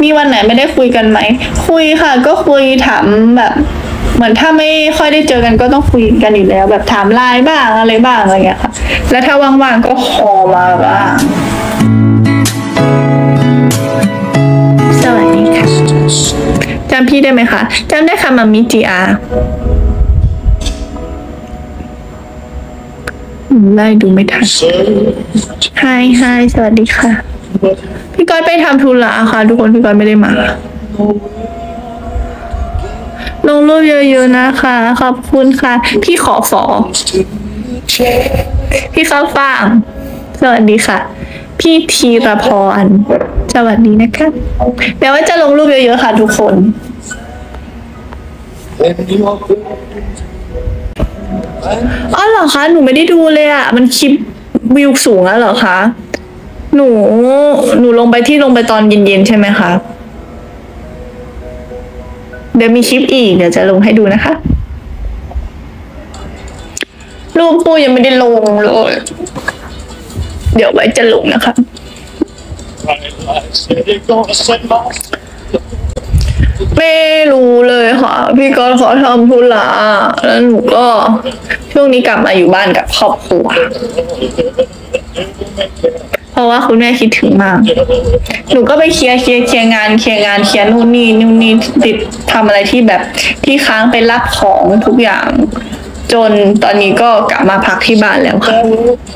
มีวันไหนไม่ได้คุยกันไหมคุยค่ะก็คุยถามแบบเหมือนถ้าไม่ค่อยได้เจอกันก็ต้องคุยกันอยู่แล้วแบบถามไลน์บ้างอะไรบ้างอะไรเงี้ยค่ะแล้วถ้าว่างๆก็คอลมาบ้างสวัสดีค่ะจำพี่ได้ไหมคะจำได้ค่ะมามิจีอาได้ดูไม่ทันไฮสวัสดีค่ะพี่ก้อยไปทำธุระค่ะทุกคนพี่ก้อยไม่ได้มาลงรูปเยอะๆนะคะขอบคุณค่ะพี่ขอฝอพี่ข้าวฟ่างสวัสดีค่ะพี่ธีรพรสวัสดีนะคะเดี๋ยวว่าจะลงรูปเยอะๆค่ะทุกคนอ๋อเหรอคะหนูไม่ได้ดูเลยอ่ะมันคลิปวิวสูงแล้วเหรอคะหนูลงไปตอนเย็นๆใช่ไหมคะเดี๋ยวมีคลิปอีกเดี๋ยวจะลงให้ดูนะคะรูปปูยังไม่ได้ลงเลยเดี๋ยวไว้จะลงนะคะไม่รู้เลยค่ะพี่ก็ขอทำธุระแล้วหนูก็ช่วงนี้กลับมาอยู่บ้านกับครอบครัวเพราะว่าคุณแม่คิดถึงมากหนูก็ไปเคลียร์งานเคลียร์นู่นนี่ติดทำอะไรที่แบบที่ค้างไปรับของทุกอย่างจนตอนนี้ก็กลับมาพักที่บ้านแล้วค่ะ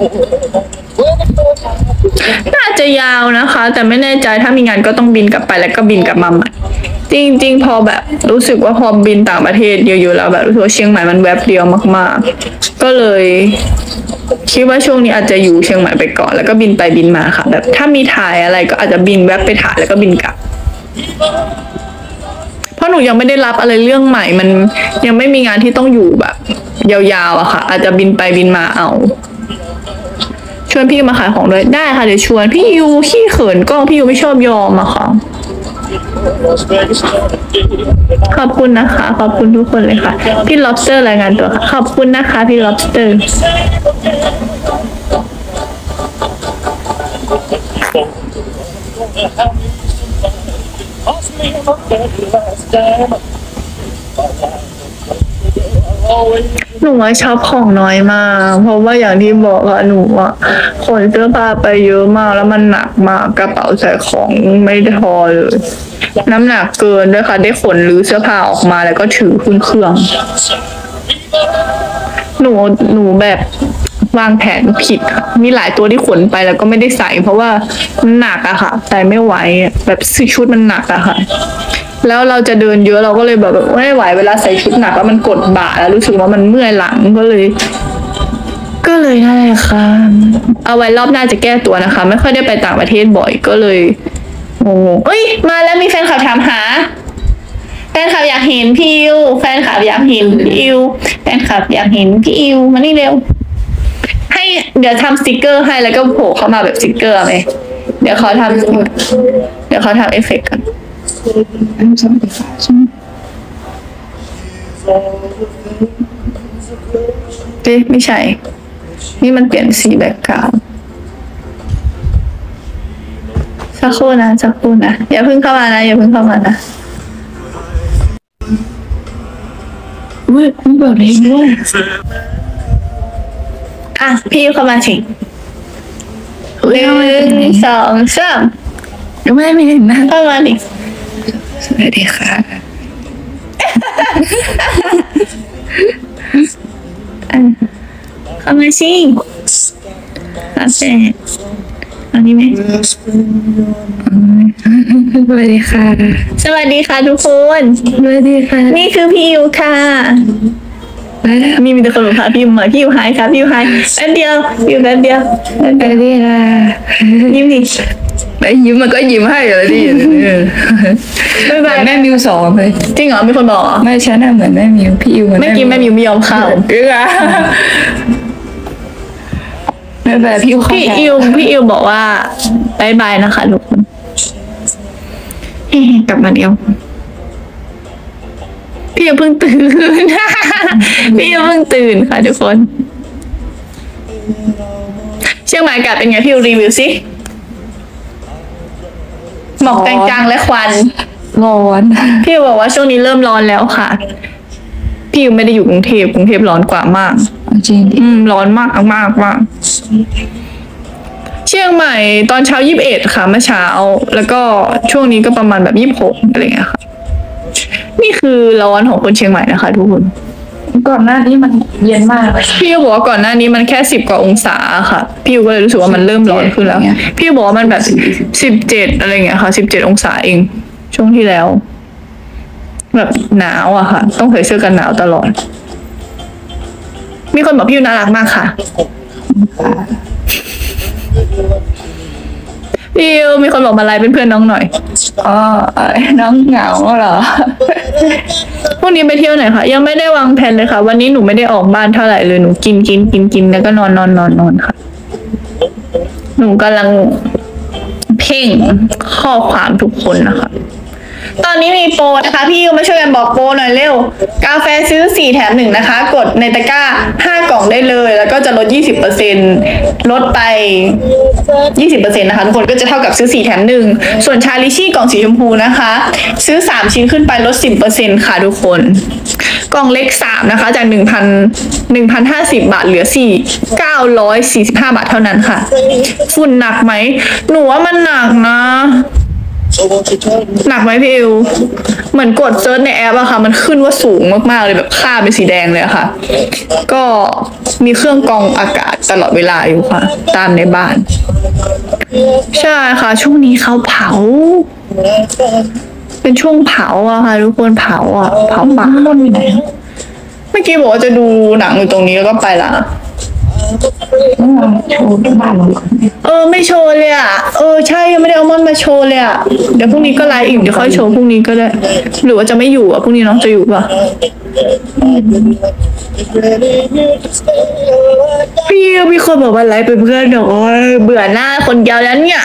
น่าจะยาวนะคะแต่ไม่แน่ใจถ้ามีงานก็ต้องบินกลับไปแล้วก็บินกลับมาใหม่จริงพอแบบรู้สึกว่าพอบินต่างประเทศเยอะๆแล้วแบบรู้สึกว่าเชียงใหม่มันแวบเดียวมากๆก็เลยคิดว่าช่วงนี้อาจจะอยู่เชียงใหม่ไปก่อนแล้วก็บินไปบินมาค่ะแบบถ้ามีถ่ายอะไรก็อาจจะบินแวบไปถ่ายแล้วก็บินกลับเพราะหนูยังไม่ได้รับอะไรเรื่องใหม่มันยังไม่มีงานที่ต้องอยู่แบบยาวๆอะค่ะอาจจะบินไปบินมาเอาชวนพี่มาขายของด้วยได้ค่ะเดี๋ยวชวนพี่ยูขี้เขินกล้องพี่ยูไม่ชอบยอมอะค่ะขอบคุณนะคะขอบคุณทุกคนเลยค่ะพี่ lobster รายงานตัวค่ะขอบคุณนะคะพี่ lobster หนูว่าชอบของน้อยมากเพราะว่าอย่างที่บอกอะหนูอะขนเสื้อผ้าไปเยอะมากแล้วมันหนักมากกระเป๋าใส่ของไม่พอเลยน้ำหนักเกินด้วยค่ะได้ขนรื้อเสื้อผ้าออกมาแล้วก็ถือขึ้นเครื่องหนูแบบวางแผนผิดค่ะมีหลายตัวที่ขนไปแล้วก็ไม่ได้ใส่เพราะว่ามันหนักอะค่ะใส่ไม่ไหวแบบชุดมันหนักอะค่ะแล้วเราจะเดินเยอะเราก็เลยแบบไม่ไหวเวลาใส่ชุดหนักแล้วมันกดบ่าแล้วรู้สึกว่ามันเมื่อยหลังก็เลยนั่นแหละค่ะเอาไว้รอบหน้าจะแก้ตัวนะคะไม่ค่อยได้ไปต่างประเทศบ่อยก็เลยงงเอ้ยมาแล้วมีแฟนคลับถามหาแฟนคลับอยากเห็นพี่อิวแฟนคลับอยากเห็นพี่อิวแฟนคลับอยากเห็นพี่อิวมานี่เร็วให้เดี๋ยวทำสติกเกอร์ให้แล้วก็โผล่เข้ามาแบบสติกเกอร์ไหมเดี๋ยวเขาทำเอฟเฟกต์กันเอ๊ะไม่ใช่นี่มันเปลี่ยนสีแบ็คกราวด์สักครู่นะอย่าเพิ่งเข้ามานะเว้ยมีแบบนี้ด้วยอ่ะพี่เข้ามาสิ1 2 3ไม่เห็นนะเข้ามาดิสวัสดีค่ะเข้ามาสิโอเคอันนี้ไหมสวัสดีค่ะทุกคนสวัสดีค่ะนี่คือพี่อิวค่ะมีแต่คนบอกค่ะพี่อิวมาพี่อิวหายค่ะพี่อิวหายแป๊บเดียวอยู่แป๊บเดียวสวัสดีค่ะยิ้มดิไม่ยิ้มมันก็ยิ้มให้เลยดิบ๊ายบายแม่มิว2เลยจริงเหรอมีคนบอกไม่ฉันน่ะเหมือนแม่มิวพี่อิวเหมือนแม่มิวไม่ยอมเข้าไม่แบบพี่อิวบอกว่าบายบายนะคะทุกคนกลับมาเดียวพี่อิวเพิ่งตื่นค่ะทุกคนเชียงใหม่อากาศเป็นไงพี่อิวรีวิวสิหมอกจางๆและควันร้อนพี่บอกว่าช่วงนี้เริ่มร้อนแล้วค่ะ พี่ไม่ได้อยู่กรุงเทพร้อนกว่ามากจริงดิร้อนมากมากมากเชียงใหม่ตอนเช้า21ค่ะเมื่อเช้า แล้วก็ช่วงนี้ก็ประมาณแบบ26อะไรเงี้ยค่ะ นี่คือร้อนของคนเชียงใหม่นะคะทุกคนก่อนหน้านี้มันเย็นมากเลยพี่ก็บอกว่าก่อนหน้านี้มันแค่10 กว่าองศาค่ะพี่ก็เลยรู้สึกว่ามันเริ่มร้อนขึ้นแล้ว พี่ก็บอกว่ามันแบบ17อะไรเงี้ยค่ะ17 องศาเอง ช่วงที่แล้ว แบบหนาวอะค่ะ ต้องใส่เสื้อกันหนาวตลอด มีคนบอกพี่ยูน่ารักมากค่ะ พี่ยูมีคนบอกมาไลฟ์เป็นเพื่อนน้องหน่อยอ๋อน้องเหงาเหรอพรุ่งนี้ไปเที่ยวไหนคะยังไม่ได้วางแผนเลยค่ะ วันนี้หนูไม่ได้ออกบ้านเท่าไหร่เลยหนูกินแล้วก็นอนค่ะ หนูกำลังเพ่งข้อความทุกคนนะคะ ตอนนี้มีโปรนะคะพี่ยูมาช่วยกันบอกโปรหน่อยเร็ว กาแฟซื้อ4แถม1นะคะ กดในตะกร้า5 กล่องได้เลย แล้วก็จะลด 20%ลดไป 20%นะคะทุกคนก็จะเท่ากับซื้อ4แถม1ส่วนชาลิชี่กล่องสีชมพูนะคะ ซื้อ3ชิ้นขึ้นไปลด 10%ค่ะทุกคน กล่องเล็ก3นะคะจาก 1,050 บาทเหลือ945 บาทเท่านั้นค่ะ ฝุ่นหนักไหมหนูว่ามันหนักนะ หนักไหมพี่อิวเหมือนกดเซิร์ชในแอปอะค่ะ มันขึ้นว่าสูงมากๆเลยแบบค่าเป็นสีแดงเลยอะค่ะ ก็มีเครื่องกรองอากาศตลอดเวลาอยู่ค่ะ ตามในบ้าน ใช่ค่ะ ช่วงนี้เขาเผา เป็นช่วงเผาอะค่ะทุกคนเผาอะเผาป่าบนอยู่ไหนเมื่อกี้บอกว่าจะดูหนังอยู่ตรงนี้แล้วก็ไปละโชว์ที่บ้านเราก่อนไม่โชว์เลยอ่ะใช่ยังไม่ได้เอามันมาโชว์เลยอ่ะเดี๋ยวพรุ่งนี้ก็ไลฟ์อีกเดี๋ยวค่อยโชว์พรุ่งนี้ก็ได้หรือว่าจะไม่อยู่อ่ะพรุ่งนี้น้องจะอยู่ป่ะพี่มีคนบอกว่าไลฟ์เป็นเพื่อนหนูเบื่อหน้าคนเดียวแล้วเนี่ย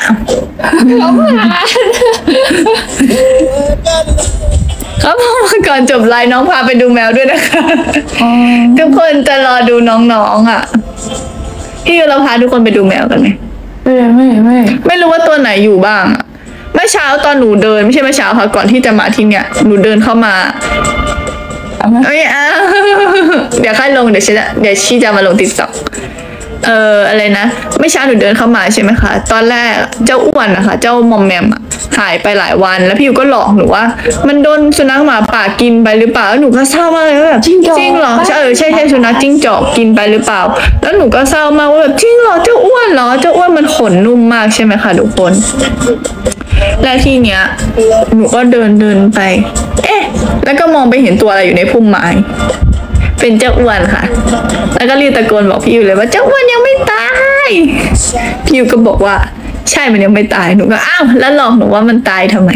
ครับก่อนจบไลฟ์น้องพาไปดูแมวด้วยนะคะทุกคนจะรอดูน้องๆอ่ะพี่เราพาทุกคนไปดูแมวกันไหมไม่รู้ว่าตัวไหนอยู่บ้างอะเมื่อเช้าตอนหนูเดินไม่ใช่เมื่อเช้าค่ะก่อนที่จะมาที่เนี่ยหนูเดินเข้ามาเอ้ยเดี๋ยวค่อยลงเดี๋ยวชีจะมาลงติ๊กต็อกอะไรนะเมื่อเช้าหนูเดินเข้ามาใช่ไหมคะตอนแรกเจ้าอ้วนนะคะเจ้ามอมแมมอะหายไปหลายวันแล้วพี่ยูก็หลอกหนูว่า มันโดนสุนัขหมาป่ากินไปหรือเปล่าแล้วหนูก็เศร้ามากเลยว่าแบบจริงเหรอใช่สุนัขจิ้งจอกกินไปหรือเปล่า แล้วหนูก็เศร้ามากว่าแบบจริงเหรอเจ้าอ้วนเหรอเจ้าอ้วนมันขนนุ่มมากใช่ไหมคะทุกคนและทีเนี้ยหนูก็เดินไปแล้วก็มองไปเห็นตัวอะไรอยู่ในพุ่มไม้เป็นเจ้าอ้วนค่ะแล้วก็รีบตะโกนบอกพี่ยูเลยว่าเจ้าอ้วนยังไม่ตายพี่ยูก็บอกว่าใช่มันยังไม่ตายหนูก็อ้าวแล้วหลอกหนูว่ามันตายทำไม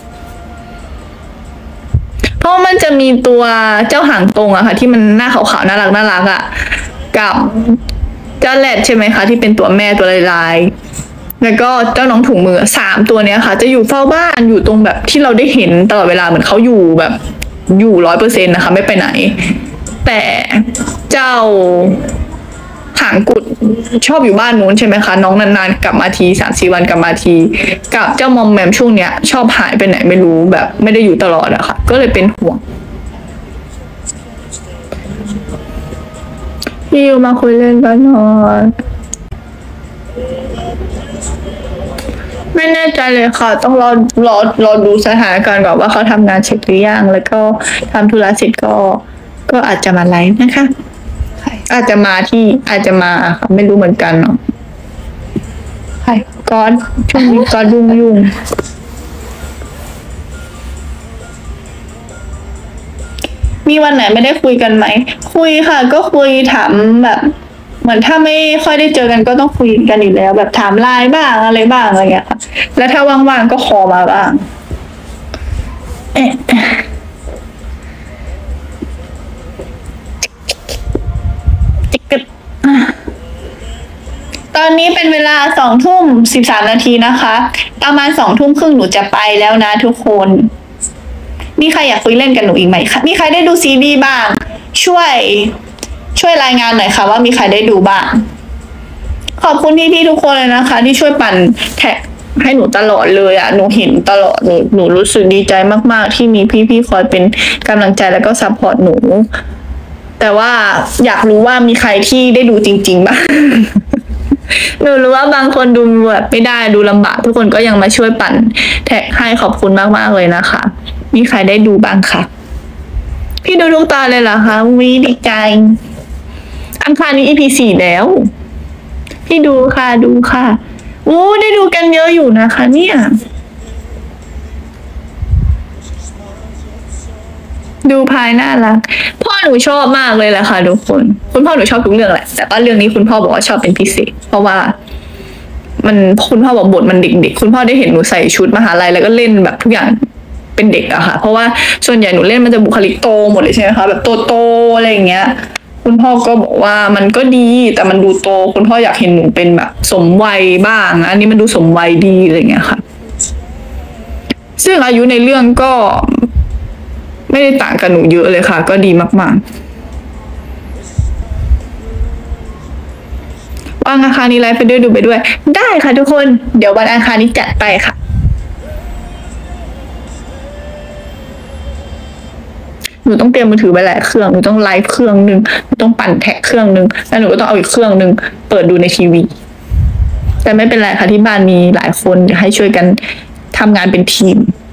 เพราะมันจะมีตัวเจ้าหางตรงอะค่ะที่มันหน้าขาวๆน่ารักอะกับเจ้าแรดใช่ไหมคะที่เป็นตัวแม่ตัวลายๆแล้วก็เจ้าน้องถุงมือ3 ตัวเนี้ยค่ะจะอยู่เฝ้าบ้านอยู่ตรงแบบที่เราได้เห็นตลอดเวลาเหมือนเขาอยู่แบบอยู่100%นะคะไม่ไปไหนแต่เจ้าหางกุดชอบอยู่บ้านนู้นใช่ไหมคะน้องนานๆกลับมาที3-4 วันกลับมาทีกับเจ้ามอมแมมช่วงเนี้ยชอบหายไปไหนไม่รู้แบบไม่ได้อยู่ตลอดอะค่ะก็เลยเป็นห่วงพี่ยูมาคุยเล่นกันหน่อยไม่แน่ใจเลยค่ะต้องรอดูสถานการณ์ก่อนว่าเขาทำงานเสร็จหรือยังแล้วก็ทำธุระเสร็จก็อาจจะมาไลฟ์นะคะอาจจะมาค่ะไม่รู้เหมือนกันเนาะก้อนช่วงนี้ก้อนยุ่งมีวันไหนไม่ได้คุยกันไหมคุยค่ะก็คุยถามแบบเหมือนถ้าไม่ค่อยได้เจอกันก็ต้องคุยกันอยู่แล้วแบบถามไลน์บ้างอะไรบ้างอะไรอย่างเงี้ยค่ะแล้วถ้าว่างๆก็คอมาบ้างตอนนี้เป็นเวลา20:13 นาทีนะคะประมาณ20:30หนูจะไปแล้วนะทุกคนมีใครอยากคุยเล่นกับหนูอีกไหมคะมีใครได้ดูซีรีส์บ้างช่วยรายงานหน่อยค่ะว่ามีใครได้ดูบ้างขอบคุณพี่ๆทุกคนเลยนะคะที่ช่วยปั่นแท็กให้หนูตลอดเลยอ่ะหนูเห็นตลอดหนูรู้สึกดีใจมากๆที่มีพี่ๆคอยเป็นกำลังใจแล้วก็ซัพพอร์ตหนู แต่ว่าอยากรู้ว่ามีใครที่ได้ดูจริงๆบ้าง หนูรู้ว่าบางคนดูแบบไม่ได้ดูลำบากทุกคนก็ยังมาช่วยปั่นแท็กให้ขอบคุณมากๆเลยนะคะ มีใครได้ดูบ้างคะพี่ดูทุกตอนเลยเหรอคะวิดีใจอังคารนี้ EP 4แล้ว พี่ดูค่ะดูค่ะโอ้ได้ดูกันเยอะอยู่นะคะเนี่ยดูพายน่ารักพ่อหนูชอบมากเลยแหละค่ะทุกคนคุณพ่อหนูชอบทุกเรื่องแหละแต่ว่าเรื่องนี้คุณพ่อบอกว่าชอบเป็นพิเศษ เพราะว่ามันคุณพ่อบอกบทมันเด็กๆคุณพ่อได้เห็นหนูใส่ชุดมหาลัยแล้วก็เล่นแบบทุกอย่างเป็นเด็กอะค่ะเพราะว่าส่วนใหญ่หนูเล่นมันจะบุคลิกโตหมดเลยใช่ไหมคะแบบโตๆอะไรอย่างเงี้ยคุณพ่อก็บอกว่ามันก็ดีแต่มันดูโตคุณพ่ออยากเห็นหนูเป็นแบบสมวัยบ้างอันนี้มันดูสมวัยดีอะไรอย่างเงี้ยค่ะซึ่งอายุในเรื่องก็ไม่ได้ต่างกับหนูเยอะเลยค่ะก็ดีมากๆวันอังคารนี้ไลฟ์ไปด้วยดูไปด้วยได้ค่ะทุกคนเดี๋ยววันอังคารนี้จัดไปค่ะหนูต้องเตรียมมือถือไปหลายเครื่องหนูต้องไลฟ์เครื่องนึงหนูต้องปั่นแท็กเครื่องนึงแล้วหนูก็ต้องเอาอีกเครื่องนึงเปิดดูในทีวีแต่ไม่เป็นไรค่ะที่บ้านมีหลายคนให้ช่วยกันทำงานเป็นทีม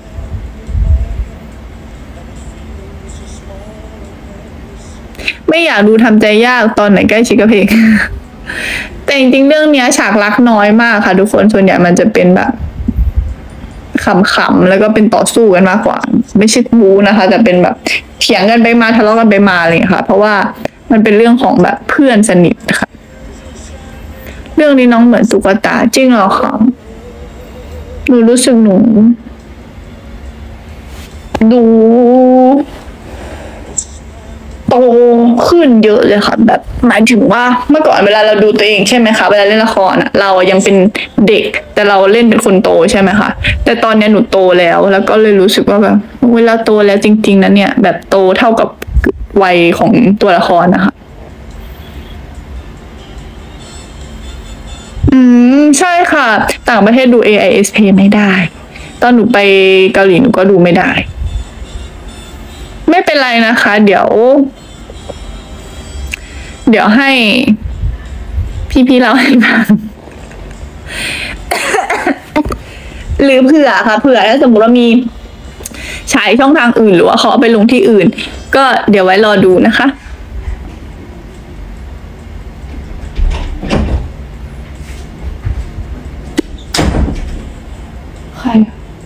ไม่อยากดูทำใจยากตอนไหนใกล้ชิดกับเพลง แต่จริงๆเรื่องเนี้ยฉากรักน้อยมากค่ะทุกคนส่วนใหญ่มันจะเป็นแบบขำๆแล้วก็เป็นต่อสู้กันมากกว่าไม่ใช่บู๊นะคะแต่เป็นแบบเถียงกันไปมาทะเลาะกันไปมาอะไรอย่างเงี้ยค่ะเพราะว่ามันเป็นเรื่องของแบบเพื่อนสนิทค่ะเรื่องนี้น้องเหมือนตุ๊กตาจริงเหรอคะหนูรู้สึกหนูดูโตขึ้นเยอะเลยค่ะแบบหมายถึงว่าเมื่อก่อนเวลาเราดูตัวเองใช่ไหมคะเวลาเล่นละครอ่ะเรายังเป็นเด็กแต่เราเล่นเป็นคนโตใช่ไหมคะแต่ตอนนี้หนูโตแล้วก็เลยรู้สึกว่าแบบเวลาโตแล้วจริงๆนะเนี่ยแบบโตเท่ากับวัยของตัวละครนะคะใช่ค่ะต่างประเทศดู AISP ไม่ได้ตอนหนูไปเกาหลีหนูก็ดูไม่ได้ไม่เป็นไรนะคะเดี๋ยวให้พี่เราให้ฟัง หรือเผื่อค่ะเผื่อถ้าสมมติว่ามีฉายช่องทางอื่นหรือว่าเขาเอาไปลงที่อื่น ก็เดี๋ยวไว้รอดูนะคะใคร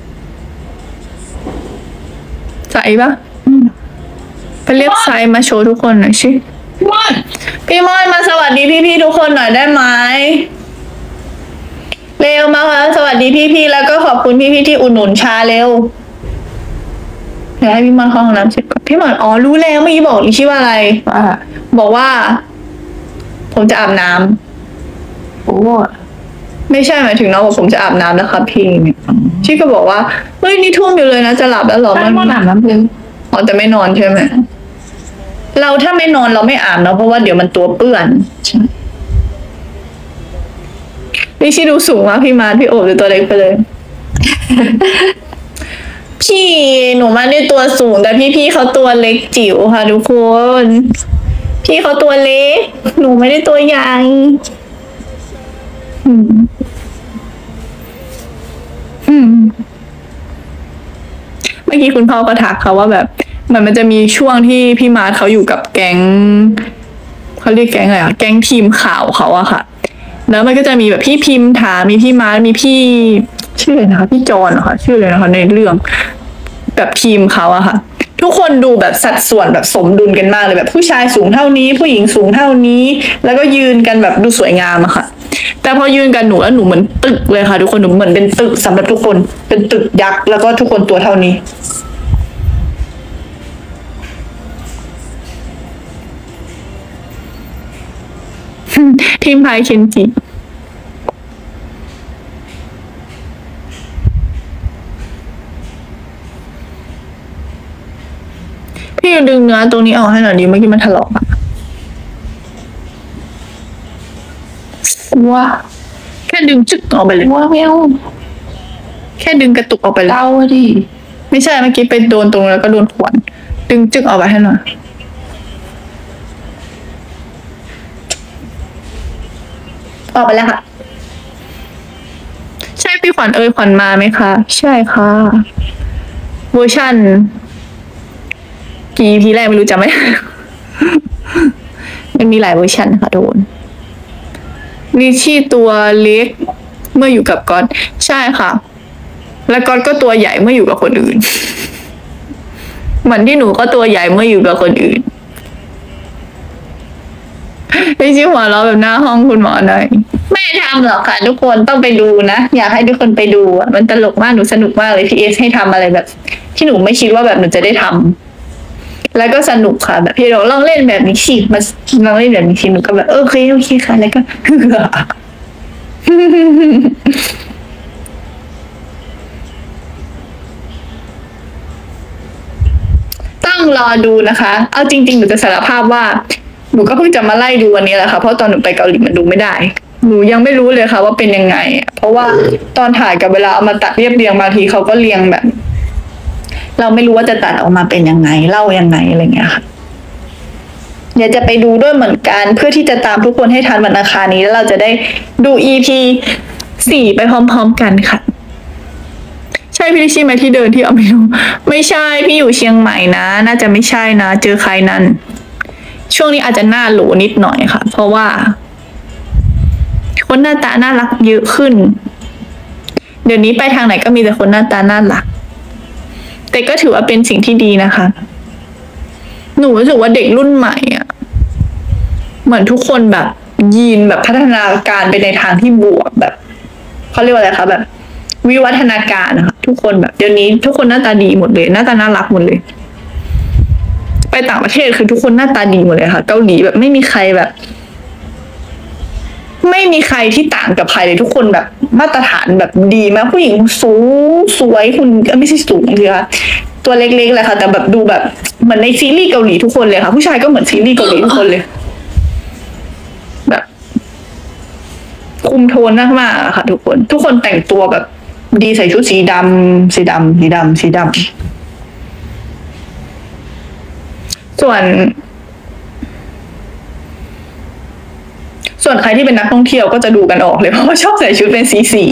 ใส่ปะไปเรียกไซมาโชว์ทุกคนหน่อยสิพี่ม่อนมาสวัสดีพี่ๆทุกคนหน่อยได้ไหมเร็วมาค่ะสวัสดีพี่ๆแล้วก็ขอบคุณพี่ๆที่อุดหนุนชาเร็วเดี๋ยวให้พี่ม่อนเข้าห้องน้ำเสร็จก่อนพี่ม่อนอ๋อรู้แล้วเมื่อกี้บอกชื่อว่าอะไรบอกว่าผมจะอาบน้ำโอ้ไม่ใช่หมายถึงน้องบอกผมจะอาบน้ำนะคะพี่เนี่ยชี่ก็บอกว่าเฮ้ยนี่ทุ่มอยู่เลยนะจะหลับแล้วหรอมันอาบน้ำเลยอ๋อแต่ไม่นอนใช่ไหมเราถ้าไม่นอนเราไม่อาบเนาะเพราะว่าเดี๋ยวมันตัวเปื้อนใช่พี่ชิดูสูงมากพี่มาร์ทพี่โอบดูตัวเล็กไปเลย พี่หนูมาด้วยตัวสูงแต่พี่เขาตัวเล็กจิ๋วค่ะทุกคนพี่เขาตัวเล็กหนูไม่ได้ตัวใหญ่เมื่อกี้คุณพ่อก็ทักเขาว่าแบบมันจะมีช่วงที่พี่มาร์ทเขาอยู่กับแก๊งเขาเรียกแก๊งอะไรอะแก๊งทีมข่าวเขาอะค่ะแล้วมันก็จะมีแบบพี่พิมพ์ถามมีพี่มาร์ทมีพี่ชื่ออะไรนะคะพี่จอนเหรอคะชื่ออะไรนะคะในเรื่องแบบทีมเขาอะค่ะทุกคนดูแบบสัดส่วนแบบสมดุลกันมากเลยแบบผู้ชายสูงเท่านี้ผู้หญิงสูงเท่านี้แล้วก็ยืนกันแบบดูสวยงามอะค่ะแต่พอยืนกันหนูแล้วหนูเหมือนตึกเลยค่ะทุกคนหนูเหมือนเป็นตึกสำหรับทุกคนเป็นตึกยักษ์แล้วก็ทุกคนตัวเท่านี้ทีมพายเคนจิพี่ดึงเนื้อตรงนี้ออกให้หน่อยดิเมื่อกี้มันถลอกอะว้าแค่ดึงจึ๊กออกไปเลยว้าไม่เอาแค่ดึงกระตุกออกไปแล้วเต้าดิไม่ใช่เมื่อกี้ไปโดนตรงแล้วก็โดนขวนดึงจึกออกไปให้หน่อยออกไปแล้วค่ะ ใช่พี่ขวัญขวัญมาไหมคะใช่ค่ะเวอร์ชันกี่ EP แรกไม่รู้จำไม่ได้ มันมีหลายเวอร์ชันค่ะโดนลิชี่ตัวเล็กเมื่ออยู่กับก๊อตใช่ค่ะ แล้วก๊อตก็ตัวใหญ่เมื่ออยู่กับคนอื่น เหมือนที่หนูก็ตัวใหญ่เมื่ออยู่กับคนอื่นไม่ใช่หัวเราะแบบหน้าห้องคุณหมอหน่อยไม่ทำหรอกค่ะ ทุกคนต้องไปดูนะอยากให้ทุกคนไปดูอ่ะมันตลกมากหนูสนุกมากเลยพี่เอสให้ทำอะไรแบบ ที่หนูไม่คิดว่าแบบหนูจะได้ทำแล้วก็สนุกค่ะ แบบพี่เราลองเล่นแบบนี้สิมาลองเล่นแบบนี้สิหนูก็แบบโอเคค่ะแล้วก็ ต้องรอดูนะคะ เอาจริงๆหนูจะสารภาพว่าหนูก็เพิ่งจะมาไล่ดูวันนี้แหละค่ะเพราะตอนหนูไปเกาหลีมันดูไม่ได้หนูยังไม่รู้เลยค่ะว่าเป็นยังไงเพราะว่าตอนถ่ายกับเวลาเอามาตัดเรียบเรียงบางทีเขาก็เรียงแบบ เราไม่รู้ว่าจะตัดออกมาเป็นยังไงเล่ายังไงอะไรเงี้ยค่ะเดี๋ยวจะไปดูด้วยเหมือนกันเพื่อที่จะตามทุกคนให้ทันวันอังคารนี้แล้วเราจะได้ดู EP 4ไปพร้อมๆกันค่ะใช่พี่ลิชี่ไหมที่เดินที่เอาไม่รู้ไม่ใช่พี่อยู่เชียงใหม่นะน่าจะไม่ใช่นะเจอใครนั่นช่วงนี้อาจจะหน้าโหลนิดหน่อยค่ะ เพราะว่าคนหน้าตาน่ารักเยอะขึ้นเดี๋ยวนี้ไปทางไหนก็มีแต่คนหน้าตาน่ารักแต่ก็ถือว่าเป็นสิ่งที่ดีนะคะหนูรู้สึกว่าเด็กรุ่นใหม่อ่ะเหมือนทุกคนแบบยีนแบบพัฒนาการไปในทางที่บวกแบบเขาเรียกว่าอะไรคะแบบวิวัฒนาการนะคะทุกคนแบบเดี๋ยวนี้ทุกคนหน้าตาดีหมดเลยหน้าตาน่ารักหมดเลยไปต่างประเทศคือทุกคนหน้าตาดีหมดเลยค่ะเกาหลีแบบไม่มีใครแบบ ไม่มีใครที่ต่างกับใครเลยทุกคนแบบมาตรฐานแบบดีมากผู้หญิงสูงสวยคุณไม่ใช่สูงสิคะตัวเล็กๆเลยค่ะแต่แบบดูแบบเหมือนในซีรีส์เกาหลีทุกคนเลยค่ะผู้ชายก็เหมือนซีรีส์เกาหลีทุกคนเลยแบบคุมโทนมากๆอะค่ะ ทุกคนแต่งตัวแบบดีใส่ชุดสีดำส่วนใครที่เป็นนักท่องเที่ยวก็จะดูกันออกเลยเพราะว่าชอบใส่ชุดเป็นสี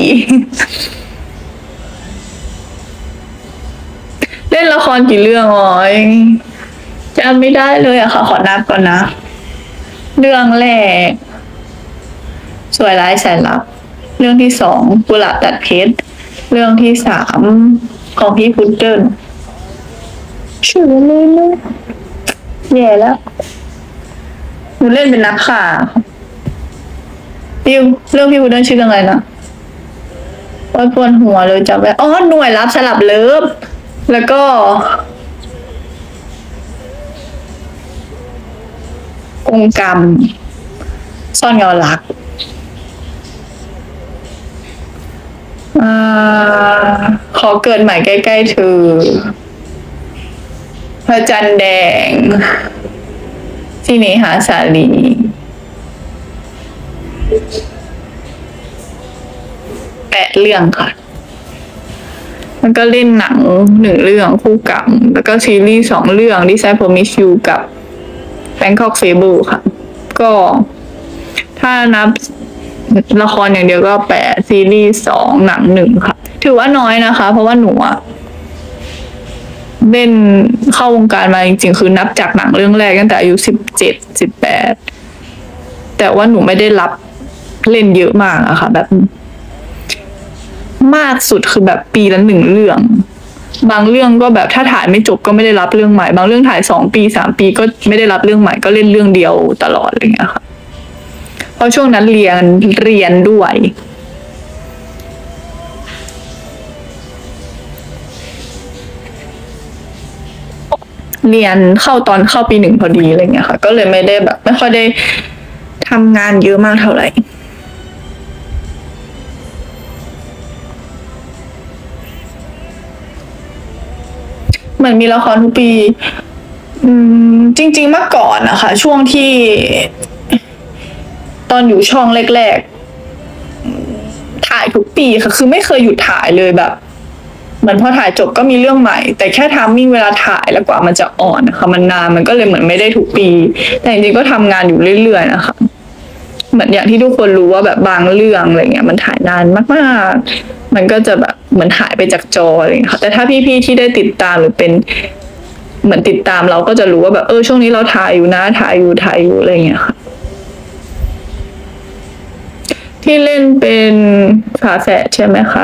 เล่นละครกี่เรื่องอ๋อยจำไม่ได้เลยอะค่ะขอนับก่อนนะเรื่องแรกสวยร้ายแสนลับเรื่องที่2กุหลาบตัดเพชรเรื่องที่3ของพี่พุดเดิ้ลชื่อเลยนะแย่แล้วหนูเล่นเป็นนักข่าวเรื่องพี่พุดเดิ้ลชื่อเรื่องอะไรนะว่าปวดหัวเลยจำไม่หน่วยลับสลับเลิฟแล้วก็กงกรรมซ่อนเงารักขอเกิดใหม่ใกล้ๆเธอพระจันทร์แดงที่เนหาสาลี8 เรื่องค่ะแล้วก็เล่นหนัง1 เรื่องคู่กับแล้วก็ซีรีส์2 เรื่อง Design Promise You กับ Bangkok Fable ค่ะก็ถ้านับละครอย่างเดียวก็8ซีรีส์2หนัง1ค่ะถือว่าน้อยนะคะเพราะว่าหนูเล่นเข้าวงการมาจริงๆคือนับจากหนังเรื่องแรกตั้งแต่อายุ17-18แต่ว่าหนูไม่ได้รับเล่นเยอะมากอะค่ะแบบมากสุดคือแบบปีละ1 เรื่องบางเรื่องก็แบบถ้าถ่ายไม่จบก็ไม่ได้รับเรื่องใหม่บางเรื่องถ่าย2 ปี3 ปีก็ไม่ได้รับเรื่องใหม่ก็เล่นเรื่องเดียวตลอดอะไรเงี้ยค่ะเพราะช่วงนั้นเรียนด้วยเรียนเข้าตอนเข้าปี1พอดีอะไรเงี้ยค่ะก็เลยไม่ได้แบบไม่ค่อยได้ทำงานเยอะมากเท่าไหร่เหมือนมีละครทุกปีจริงๆเมื่อก่อนนะคะช่วงที่ตอนอยู่ช่องแรกๆถ่ายทุกปีค่ะคือไม่เคยหยุดถ่ายเลยแบบเหมือนพอถ่ายจบก็มีเรื่องใหม่ แต่แค่ทามมิ่งเวลาถ่ายแล้วกว่ามันจะออนนะคะมันนานมันก็เลยเหมือนไม่ได้ทุกปี แต่จริงๆก็ทำงานอยู่เรื่อยๆนะคะเหมือนอย่างที่ทุกคนรู้ว่าแบบบางเรื่องอะไรเงี้ยมันถ่ายนานมากๆมันก็จะแบบเหมือนหายไปจากจออะไรเงี้ยค่ะแต่ถ้าพี่ๆที่ได้ติดตามหรือเป็นเหมือนติดตามเราก็จะรู้ว่าแบบช่วงนี้เราถ่ายอยู่นะถ่ายอยู่อะไรเงี้ยค่ะที่เล่นเป็นฝาแฝดใช่ไหมคะ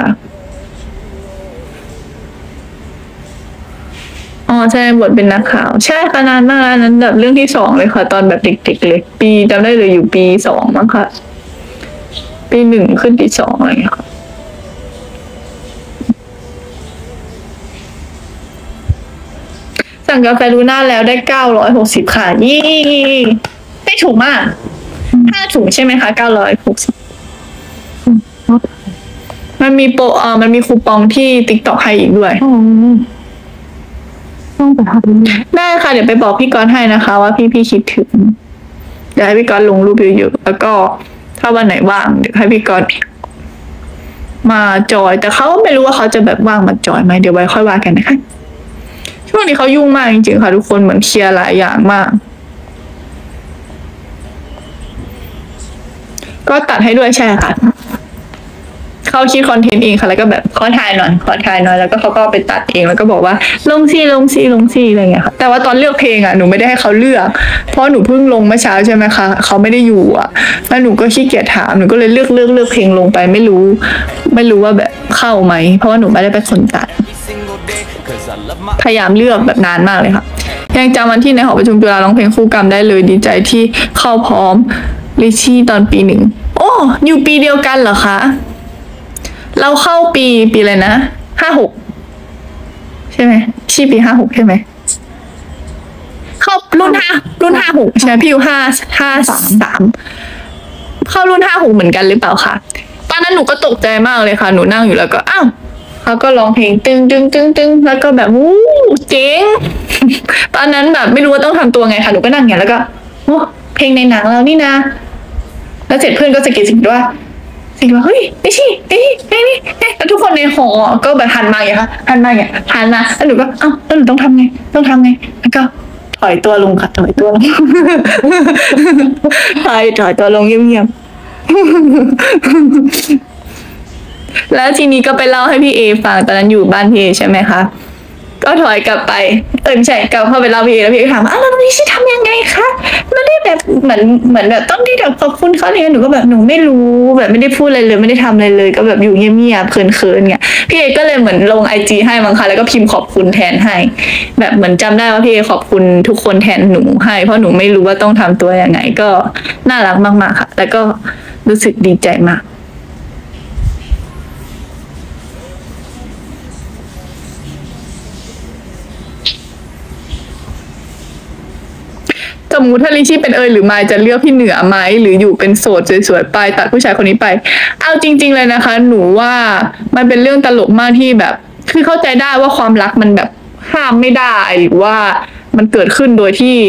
อ๋อใช่บทเป็นนักข่าวใช่ค่ะนานมากแล้วนั้นแบบเรื่องที่2เลยค่ะ ตอนแบบเด็กๆเลยปีจำได้เลยอยู่ปี2มั้งค่ะปี1ขึ้นปี2อะไรอย่างเงี้ยค่ะสั่งกาแฟลูน่าแล้วได้960ค่ะยี่ไม่ถูกมาก5 ถุงใช่ไหมคะ960มันมีโปรมันมีคูปองที่ TikTok ให้อีกด้วยต้องไปทำได้ค่ะเดี๋ยวไปบอกพี่กรณ์ให้นะคะ ว่าพี่คิดถึงเดี๋ยวให้พี่กรณ์ลงรูปเยอะๆแล้วก็ถ้าวันไหนว่างเดี๋ยวให้พี่กรณ์มาจอย แต่เขาไม่รู้ว่าเขาจะแบบว่างมาจอยไหมเดี๋ยวไว้ค่อยว่ากันนะคะช่วงนี้เขายุ่งมากจริงๆค่ะทุกคนเหมือนเคลียร์หลายอย่างมาก ก็ตัดให้ด้วยใช่ค่ะเขาคิดคอนเทนต์เองค่ะแล้วก็แบบขอถ่ายหน่อยแล้วก็เขาก็ไปตัดเองแล้วก็บอกว่าลงซี่อะไรเงี้ยค่ะแต่ว่าตอนเลือกเพลงอ่ะหนูไม่ได้ให้เขาเลือกเพราะหนูเพิ่งลงเมื่อเช้าใช่ไหมคะเขาไม่ได้อยู่อ่ะแล้วหนูก็ขี้เกียจถามหนูก็เลยเลือกเพลงลงไปไม่รู้ว่าแบบเข้าไหมเพราะว่าหนูไม่ได้เป็นคนตัดพยายามเลือกแบบนานมากเลยค่ะยังจำวันที่ในหอประชุมจุฬาร้องเพลงคู่กรรมได้เลยดีใจที่เข้าพร้อมลิชี่ตอนปี1โอ้อยู่ปีเดียวกันเหรอคะเราเข้าปีอะไรนะ56ใช่ไหมชี่ปี56ใช่ไหมเข้ารุ่น56ใช่ไหมพี่อยู่53เข้ารุ่น56เหมือนกันหรือเปล่าคะตอนนั้นหนูก็ตกใจมากเลยค่ะหนูนั่งอยู่แล้วก็อ้าวเขาก็ร้องเพลงตึงแล้วก็แบบวู้เจ๋งตอนนั้นแบบไม่รู้ว่าต้องทำตัวไงค่ะหนูก็นั่งอย่างแล้วก็โอ้เพลงในหนังเรานี่นะแล้วเสร็จเพื่อนก็สะกิดว่าเฮ้ยไอ้ชี่นี่แล้วทุกคนในหอก็แบบหันมาอย่างค่ะหันมาแล้วหนูก็อ้าวแล้วหนูต้องทำไงแล้วก็ถอยตัวลงค่ะถอยตัวลงถอยตัวลงเงียบๆแล้วทีนี้ก็ไปเล่าให้พี่เอฟังตอนนั้นอยู่บ้านพี่เอใช่ไหมคะก็ถอยกลับไปไม่ใช่กลับเข้าไปเล่าพี่เอแล้วพี่เอถามอ้าวแล้วนี่ชี่ทำยังไงคะไม่ได้แบบเหมือนแบบต้องที่แบบขอบคุณเขาเลยหนูก็แบบหนูไม่รู้แบบไม่ได้พูดอะไรเลยไม่ได้ทำอะไรเลยก็แบบอยู่เงียบๆเขินๆเงี้ยพี่เอก็เลยเหมือนลงIGให้มั้งคะแล้วก็พิมพ์ขอบคุณแทนให้แบบเหมือนจำได้ว่าพี่เอขอบคุณทุกคนแทนหนูให้เพราะหนูไม่รู้ว่าต้องทำตัวยังไงก็น่ารักมากๆค่ะแต่ก็รู้สึกดีใจมากสมมุติถ้าลิชี่เป็นหรือไมค์จะเลือกพี่เหนือไหมหรืออยู่เป็นโสดสวยๆไปตัดผู้ชายคนนี้ไปเอาจริงๆเลยนะคะหนูว่ามันเป็นเรื่องตลกมากที่แบบคือเข้าใจได้ว่าความรักมันแบบห้ามไม่ได้หรือว่ามันเกิดขึ้นโดย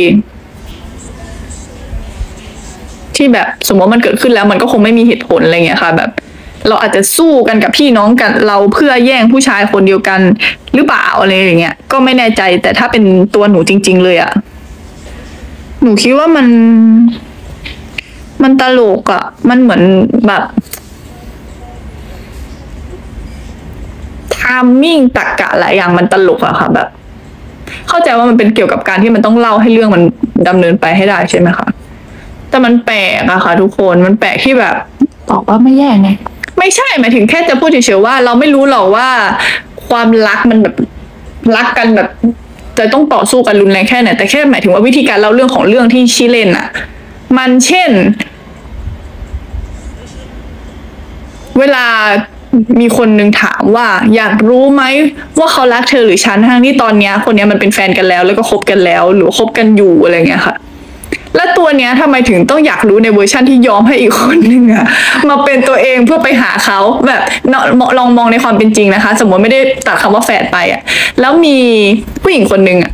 ที่แบบสมมติมันเกิดขึ้นแล้วมันก็คงไม่มีเหตุผลอะไรเงี้ยค่ะแบบเราอาจจะสู้กันกับพี่น้องกันเราเพื่อแย่งผู้ชายคนเดียวกันหรือเปล่าอะไรอย่างเงี้ยก็ไม่แน่ใจแต่ถ้าเป็นตัวหนูจริงๆเลยอะหนูคิดว่ามันตลกอ่ะมันเหมือนแบบไทมิ่งตรรกะหลายอย่างมันตลกอะค่ะแบบเข้าใจว่ามันเป็นเกี่ยวกับการที่มันต้องเล่าให้เรื่องมันดำเนินไปให้ได้ใช่ไหมคะแต่มันแปลกอะค่ะทุกคนมันแปลกที่แบบบอกว่าไม่แย่ไงไม่ใช่หมายถึงแค่จะพูดเฉยๆว่าเราไม่รู้หรอกว่าความรักมันแบบรักกันแบบจะต้องต่อสู้กันรุนแรงแค่ไหนแต่แค่หมายถึงว่าวิธีการเล่าเรื่องของเรื่องที่ชี้เล่นอะมันเช่นเวลามีคนนึงถามว่าอยากรู้ไหมว่าเขารักเธอหรือฉันทั้งที่ตอนเนี้ยคนเนี้ยมันเป็นแฟนกันแล้วแล้วก็คบกันแล้วหรือคบกันอยู่อะไรเงี้ยค่ะแล้วตัวเนี้ยทำไมถึงต้องอยากรู้ในเวอร์ชั่นที่ยอมให้อีกคนนึงอะมาเป็นตัวเองเพื่อไปหาเขาแบบลองมองในความเป็นจริงนะคะสมมติไม่ได้ตัดคำว่าแฟนไปอะแล้วมีผู้หญิงคนนึงอะ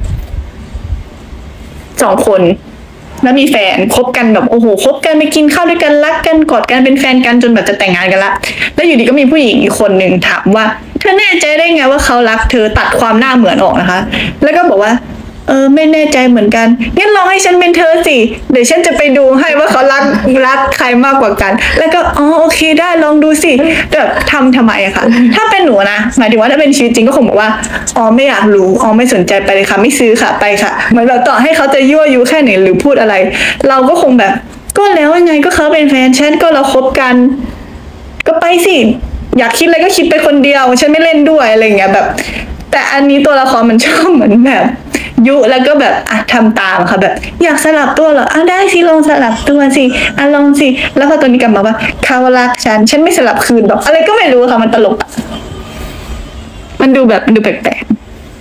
2 คนแล้วมีแฟนคบกันแบบโอ้โหคบกันไปกินข้าวด้วยกันรักกันกอดกันเป็นแฟนกันจนแบบจะแต่งงานกันละแล้วอยู่ดีก็มีผู้หญิงอีกคนหนึ่งถามว่าเธอแน่ใจได้ไงว่าเขารักเธอตัดความหน้าเหมือนออกนะคะ แล้วก็บอกว่า ไม่แน่ใจเหมือนกันงั้นลองให้ฉันเป็นเธอสิเดี๋ยวฉันจะไปดูให้ว่าเขารักใครมากกว่ากัน แล้วก็โอเคได้ลองดูสิแบบทำไมอะคะถ้าเป็นหนูนะหมายถึงว่าถ้าเป็นชีวิตจริงก็คงบอกว่าไม่อยากรู้ไม่สนใจไปเลยค่ะไม่ซื้อค่ะไปค่ะเหมือนเราต่อให้เขาจะยั่วยุแค่ไหนหรือพูดอะไร เราก็คงแบบก็แล้วยังไงก็เขาเป็นแฟนฉันก็เราคบกัน ก็ไปสิอยากคิดอะไรก็คิดไปคนเดียวฉันไม่เล่นด้วยอะไรอย่างเงี้ยแบบ แต่อันนี้ตัวละครมันชอบเหมือนแบบยุแล้วก็แบบทำตามค่ะแบบ อยากสลับตัวเหรอได้สิลองสลับตัวสิลองสิแล้วพอตัวนี้กลับมาว่าเขารักฉันไม่สลับคืนหรอกอะไรก็ไม่รู้ค่ะมันตลกอะมันดูแปลกๆ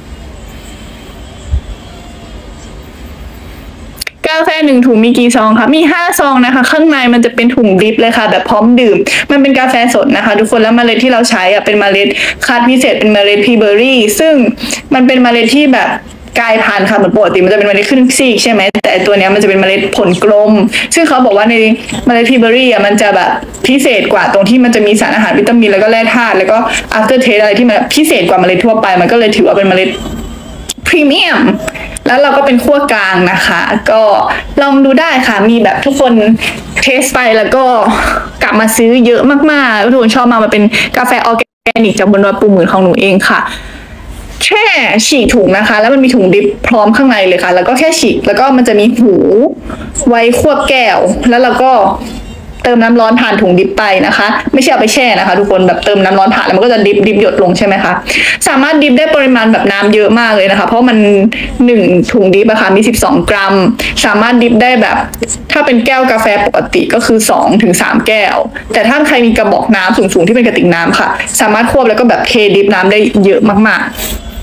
กาแฟ1 ถุงมีกี่ซองคะมี5 ซองนะคะข้างในมันจะเป็นถุงดริปเลยค่ะแบบพร้อมดื่มมันเป็นกาแฟสดนะคะทุกคนแล้วเมล็ดที่เราใช้เป็นเมล็ดคัดพิเศษเป็นเมล็ดพีเบอรี่ซึ่งมันเป็นเมล็ดที่แบบกลายพันธุ์ค่ะเหมือนปกติมันจะเป็นเมล็ดขึ้นซีกใช่ไหมแต่ตัวเนี้ยมันจะเป็นเมล็ดผลกลมซึ่งเขาบอกว่าในเมล็ดพีเบอรี่มันจะแบบพิเศษกว่าตรงที่มันจะมีสารอาหารวิตามินแล้วก็แร่ธาตุแล้วก็ after taste อะไรที่มันพิเศษกว่าเมล็ดทั่วไปมันก็เลยถือว่าเป็นเมล็ดพรีเมียมแล้วเราก็เป็นขั้วกลางนะคะก็ลองดูได้ค่ะมีแบบทุกคนเทสไปแล้วก็กลับมาซื้อเยอะมากๆทุกคนชอบมากมันเป็นกาแฟออร์แกนิกจากบนดอยปูหมื่นของหนูเองค่ะแค่ฉีกถุงนะคะแล้วมันมีถุงดิบพร้อมข้างในเลยค่ะแล้วก็แค่ฉีกแล้วก็มันจะมีหูไว้ควบแก้วแล้วเราก็เติมน้ำร้อนผ่านถุงดิบไปนะคะไม่ใช่เอาไปแช่นะคะทุกคนแบบเติมน้ำร้อนผ่านแล้วมันก็จะดิบหยดลงใช่ไหมคะสามารถดิบได้ปริมาณแบบน้ำเยอะมากเลยนะคะเพราะมัน1 ถุงดิบอะค่ะมี12 กรัมสามารถดิบได้แบบถ้าเป็นแก้วกาแฟปกติก็คือ2 ถึง 3 แก้วแต่ถ้าใครมีกระบอกน้ำสูงๆที่เป็นกระติกน้ำค่ะสามารถควบแล้วก็แบบเทดิบน้ำได้เยอะมากๆ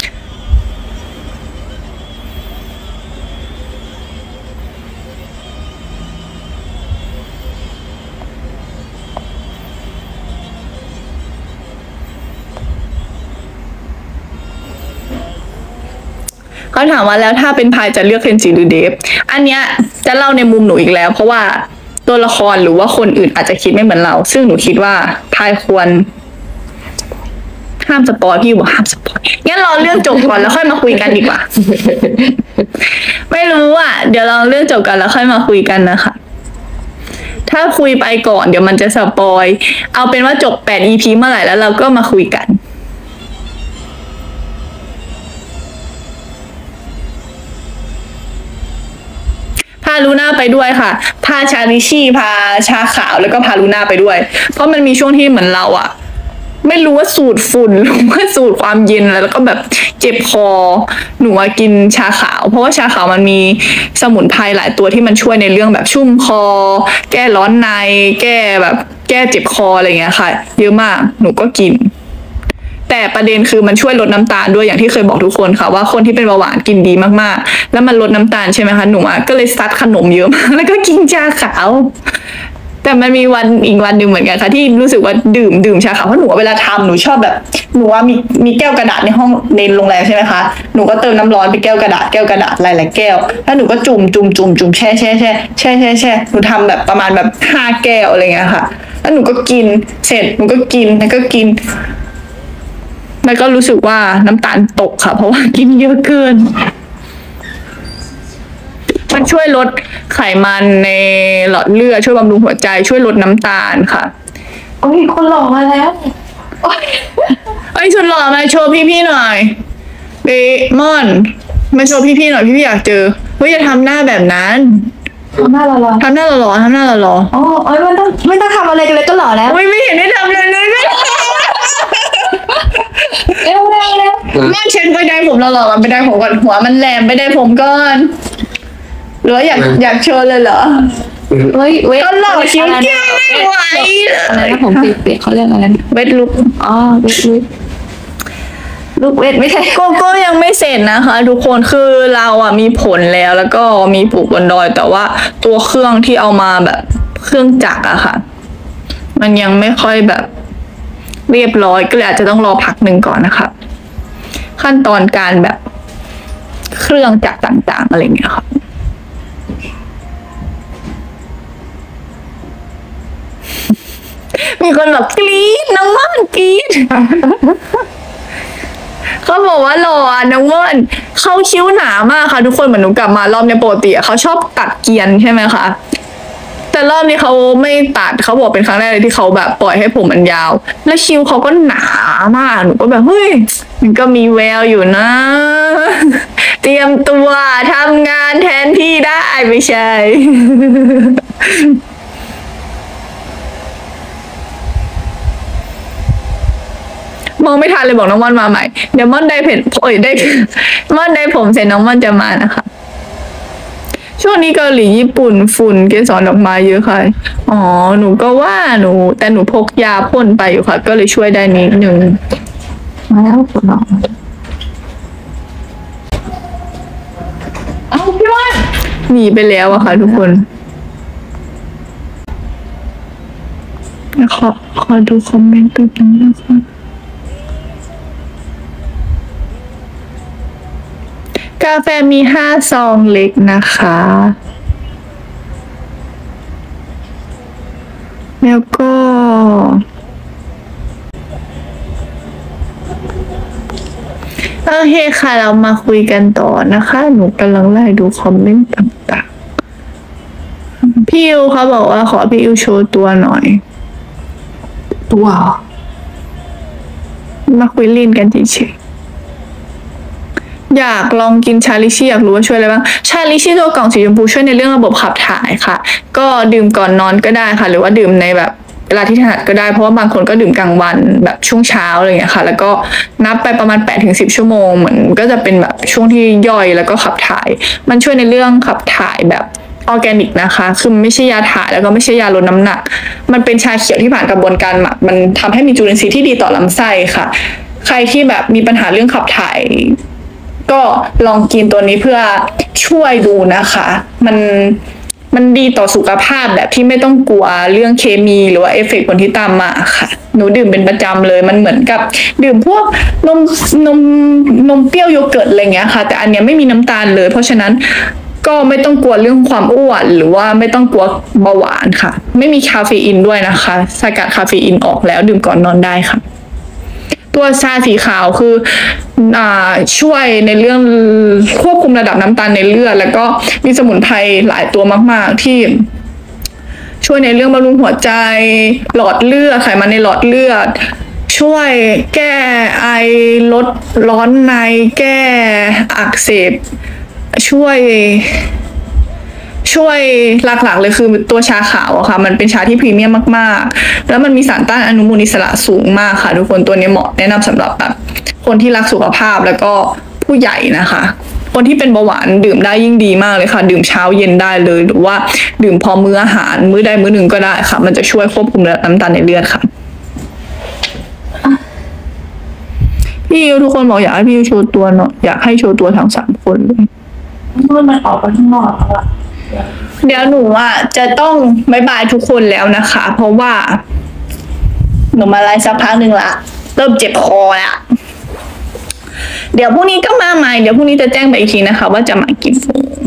เขาถามว่าแล้วถ้าเป็นพายจะเลือกเคนจิหรือเดฟอันเนี้ยจะเล่าในมุมหนูอีกแล้วเพราะว่าตัวละครหรือว่าคนอื่นอาจจะคิดไม่เหมือนเราซึ่งหนูคิดว่าพายควรห้ามสปอยพี่บอกห้ามสปอยงั้นรอเรื่องจบก่อนแล้วค่อยมาคุยกันดีกว่า ไม่รู้อ่ะเดี๋ยวเราเรื่องจบกันแล้วค่อยมาคุยกันนะคะถ้าคุยไปก่อนเดี๋ยวมันจะสปอยเอาเป็นว่าจบ8 EP เมื่อไหร่แล้วเราก็มาคุยกันพาลูน่าไปด้วยค่ะพาชาลิชี่พาชาขาวแล้วก็พาลูน่าไปด้วยเพราะมันมีช่วงที่เหมือนเราอะไม่รู้ว่าสูดฝุ่นหรือว่าสูดความเย็นแล้วก็แบบเจ็บคอหนูกินชาขาวเพราะว่าชาขาวมันมีสมุนไพรหลายตัวที่มันช่วยในเรื่องแบบชุ่มคอแก้ร้อนในแก้เจ็บคออะไรเงี้ยค่ะเยอะมากหนูก็กินแต่ประเด็นคือมันช่วยลดน้ำตาลด้วยอย่างที่เคยบอกทุกคนค่ะว่าคนที่เป็นเบาหวานกินดีมากๆแล้วมันลดน้ำตาลใช่ไหมคะหนูก็เลยซัดขนมเยอะมากแล้วก็กินชาขาวแต่มันมีอีกวันหนึ่งเหมือนกันค่ะที่รู้สึกว่าดื่มชาขาวเพราะหนูเวลาทำหนูชอบแบบหนูว่ามีแก้วกระดาษในห้องในโรงแรมใช่ไหมคะหนูก็เติมน้ำร้อนไปแก้วกระดาษหลายๆแก้วแล้วหนูก็จุ่มแช่หนูทำแบบประมาณแบบ5 แก้วอะไรเงี้ยค่ะแล้วหนูก็กินเสร็จหนูก็กินแล้วก็กินแล้วก็รู้สึกว่าน้ำตาลตกค่ะเพราะว่ากินเยอะเกินมันช่วยลดไขมันในหลอดเลือดช่วยบำรุงหัวใจช่วยลดน้ำตาลค่ะโอ้ยคนหล่อมาแล้วเอ้ยชุดหล่อมาโชว์พี่ๆหน่อยเบมอนมาโชว์พี่ๆหน่อยพี่ๆอยากเจอเฮ้ยอย่าทำหน้าแบบนั้นทำหน้าหล่อทำหน้าหล่ออ๋อไม่ต้องทำอะไรกันเลยก็หล่อแล้วไม่เห็นได้ทำเลยเร็วมอนเช็ดไปได้ผมหล่อๆกันไปได้ผมก่อนหัวมันแหลมไปได้ผมก่อนหรือว่าอยากโชว์เลยเหรอเว้ยก็หล่อคิ้วแก้มไม่ไหวอะไรนะผมเปียกเขาเรียกอะไรเวทลุกอ๋อเวทลูกเวทไม่ใช่ก็ยังไม่เสร็จนะคะทุกคนคือเราอ่ะมีผลแล้วก็มีปลูกบนดอยแต่ว่าตัวเครื่องที่เอามาแบบเครื่องจักรอะค่ะมันยังไม่ค่อยแบบเรียบร้อยก็เลยอาจจะต้องรอพักหนึ่งก่อนนะคะขั้นตอนการแบบเครื่องจักรต่างๆอะไรเงี้ยค่ะมีคนแบบกรี๊ดน้องม่อนกรี๊ดเขาบอกว่าหล่ออะน้องม่อนเขาคิ้วหนามากค่ะทุกคนเหมือนหนูกลับมารอบเนี้ยปกติเขาชอบตัดเกรียนใช่ไหมคะแต่รอบนี้เขาไม่ตัดเขาบอกเป็นครั้งแรกเลยที่เขาแบบปล่อยให้ผมมันยาว แล้วคิ้วเขาก็หนามากหนูก็แบบเฮ้ยมันก็มีแววอยู่นะ เตรียมตัวทำงานแทนพี่ได้ไม่ใช่ มองไม่ทันเลยบอกน้องม่อนมาใหม่เดี๋ยวม่อนได้เห็นได้ ม่อนได้ผมเสร็จน้องม่อนจะมานะคะช่วงนี้เกาหลีญี่ปุ่นฝุ่นเกสรดอกไม้เยอะค่ะอ๋อหนูก็ว่าแต่หนูพกยาพ่นไปอยู่ค่ะ ก็เลยช่วยได้นิดนึงมาแล้วคุณน้องเอาพี่ม่อนหนีไปแล้วอะค่ะทุกคนขอดูคอมเมนต์ตัวนี้นะคะกาแฟมี5 ซองเล็กนะคะแล้วก็โอเคค่ะเรามาคุยกันต่อนะคะหนูกำลังไล่ดูคอมเมนต์ต่างๆพี่อิวเขาบอกว่าขอพี่อิวโชว์ตัวหน่อยตัวมาคุยลินกันเฉยๆอยากลองกินชาลิชี่อยากรู้ว่าช่วยอะไรบ้างชาลิชี่ตัวกล่องสีชมพูช่วยในเรื่องระบบขับถ่ายค่ะ ก็ดื่มก่อนนอนก็ได้ค่ะ หรือว่าดื่มในแบบเวลาที่ถนัดก็ได้เพราะว่าบางคนก็ดื่มกลางวันแบบช่วงเช้าอะไรอย่างเงี้ยค่ะ แล้วก็นับไปประมาณ 8-10 ชั่วโมงเหมือนก็จะเป็นแบบช่วงที่ย่อยแล้วก็ขับถ่าย มันช่วยในเรื่องขับถ่ายแบบออร์แกนิกนะคะ คือมันไม่ใช่ยาถ่ายแล้วก็ไม่ใช่ยาลดน้ำหนัก มันเป็นชาเขียวที่ผ่านกระบวนการหมักมันทำให้มีจุลินทรีย์ที่ดีต่อลำไส้ค่ะ ใครที่แบบมีปัญหาเรื่องขับถ่ายก็ลองกินตัวนี้เพื่อช่วยดูนะคะ มันดีต่อสุขภาพแบบที่ไม่ต้องกลัวเรื่องเคมีหรือว่าเอฟเฟกต์ผลที่ตามมาค่ะหนูดื่มเป็นประจำเลยมันเหมือนกับดื่มพวกนมเปรี้ยวโยเกิร์ตอะไรเงี้ยค่ะแต่อันเนี้ยไม่มีน้ำตาลเลย เพราะฉะนั้นก็ไม่ต้องกลัวเรื่องความอ้วนหรือว่าไม่ต้องกลัวเบาหวานค่ะไม่มีคาเฟอีนด้วยนะคะสกัดคาเฟอีนออกแล้วดื่มก่อนนอนได้ค่ะตัวชาสีขาวคือช่วยในเรื่องควบคุมระดับน้ำตาลในเลือดแล้วก็มีสมุนไพรหลายตัวมากๆที่ช่วยในเรื่องบำรุงหัวใจหลอดเลือดไขมันในหลอดเลือดช่วยแก้ไอลดร้อนในแก้อักเสบช่วยหลักๆเลยคือตัวชาขาวอะค่ะมันเป็นชาที่พรีเมียมมากๆแล้วมันมีสารต้านอนุมูลอิสระสูงมากค่ะทุกคนตัวนี้เหมาะแนะนำสำหรับแบบคนที่รักสุขภาพแล้วก็ผู้ใหญ่นะคะคนที่เป็นเบาหวานดื่มได้ยิ่งดีมากเลยค่ะดื่มเช้าเย็นได้เลยหรือว่าดื่มพอมื้ออาหารมื้อใดมื้อหนึ่งก็ได้ค่ะมันจะช่วยควบคุมระดับน้ำตาลในเลือดค่ะพี่ยูทุกคนบอกอยากให้พี่ยูโชว์ตัวเนาะอยากให้โชว์ตัวทั้ง3 คนเลยมันออกไปข้างนอกแล้วอะเดี๋ยวหนูอ่ะจะต้องบายบายทุกคนแล้วนะคะ เพราะว่าหนูมาไลฟ์สักพักหนึ่งละเริ่มเจ็บคอละเดี๋ยวพรุ่งนี้ก็มาใหม่เดี๋ยวพรุ่งนี้จะแจ้งไปอีกทีนะคะ ว่าจะมากี่โมง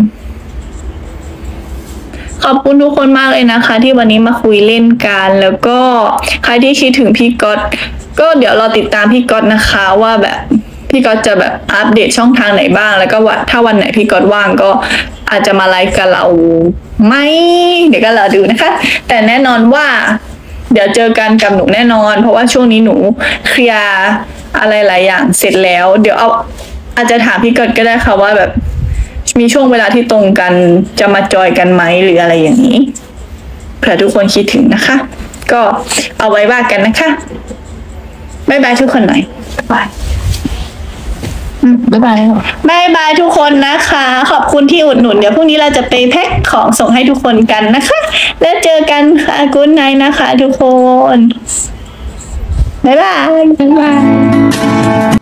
ขอบคุณทุกคนมากเลยนะคะ ที่วันนี้มาคุยเล่นกันแล้วก็ใครที่คิดถึงพี่ก๊อตก็เดี๋ยวรอติดตามพี่ก๊อตนะคะว่าแบบพี่ก๊อตจะแบบอัปเดตช่องทางไหนบ้างแล้วก็ว่าถ้าวันไหนพี่ก๊อตว่างก็อาจจะมาไลฟ์กับเราไหมเดี๋ยวก็รอดูนะคะแต่แน่นอนว่าเดี๋ยวเจอกันกับหนูแน่นอนเพราะว่าช่วงนี้หนูเคลียร์อะไรหลายอย่างเสร็จแล้วเดี๋ยวอาจจะถามพี่ก๊อตก็ได้ค่ะว่าแบบมีช่วงเวลาที่ตรงกันจะมาจอยกันไหมหรืออะไรอย่างนี้เผื่อทุกคนคิดถึงนะคะก็เอาไว้ว่ากันนะคะบ๊ายบายทุกคนหน่อยบายบ๊ายบายบายบายทุกคนนะคะขอบคุณที่อุดหนุนเดี๋ยวพรุ่งนี้เราจะไปแพ็คของส่งให้ทุกคนกันนะคะแล้วเจอกันค่ะกู๊ดไนท์นะคะทุกคนบ๊ายบาย